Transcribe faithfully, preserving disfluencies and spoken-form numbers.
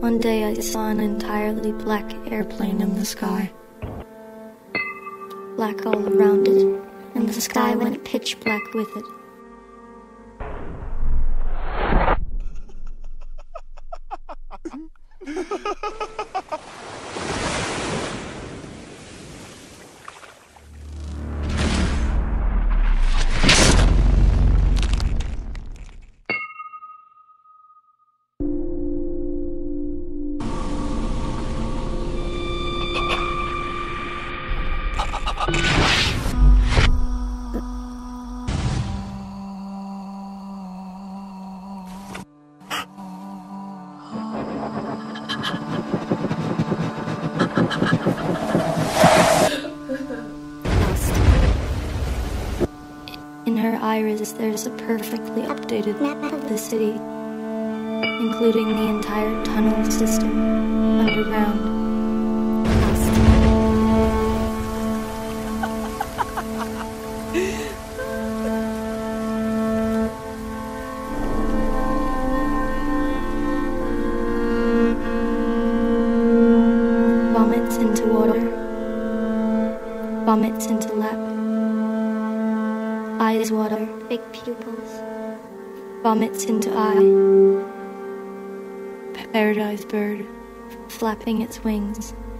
One day I saw an entirely black airplane in the sky. Black all around it, and the sky went pitch black with it. In her iris, there's a perfectly updated map of the city, including the entire tunnel system underground. Vomits into water, vomits into lap. Eyes water, big pupils, vomits into eye. Paradise bird, flapping its wings.